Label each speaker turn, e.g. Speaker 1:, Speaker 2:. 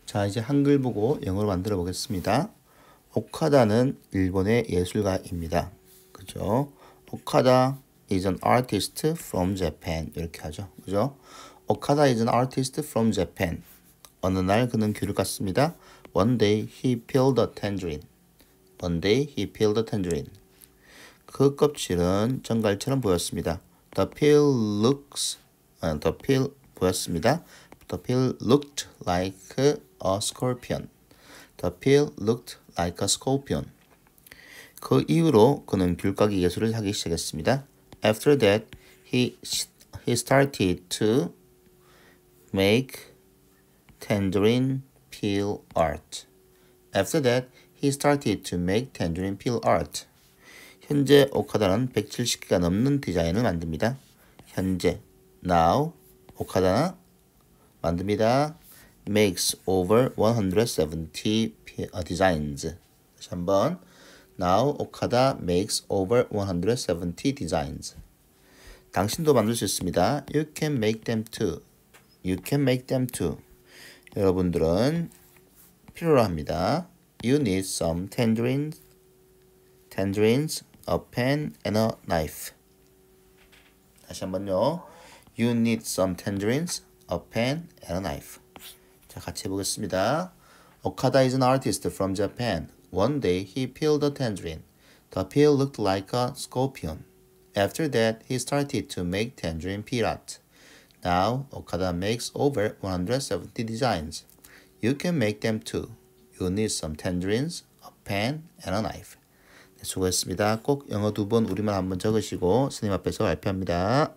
Speaker 1: 자, 이제 한글 보고 영어로 만들어 보겠습니다. 오카다는 일본의 예술가입니다. 그죠? 오카다 is an artist from Japan. 이렇게 하죠. 그죠? 오카다 is an artist from Japan. 어느 날 그는 귤을 깠습니다. One day he peeled a tangerine. One day he peeled a tangerine. 그 껍질은 정갈처럼 보였습니다. The peel 보였습니다. The peel looked like a scorpion. The peel looked like a scorpion. 그 이후로 그는 귤까기 예술을 하기 시작했습니다. After that, he started to make tangerine peel art. After that, he started to make tangerine peel art. 현재 오카다는 170개가 넘는 디자인을 만듭니다. 현재, now, 오카다는 만듭니다. makes over 170 designs. 다시 한번. Now 오카다 makes over 170 designs. 당신도 만들 수 있습니다. You can make them too. You can make them too. 여러분들은 필요로 합니다. You need some tangerines, a pen and a knife. 다시 한번요. You need some tangerines, a pen and a knife. 자, 같이 해보겠습니다. Okada is an artist from Japan. One day he peeled a tangerine. The peel looked like a scorpion. After that, he started to make tangerine peel art. Now, Okada makes over 170 designs. You can make them too. You need some tangerines, a pen, and a knife. 네, 수고했습니다. 꼭 영어 2번, 우리말 한번 적으시고 선생님 앞에서 발표합니다.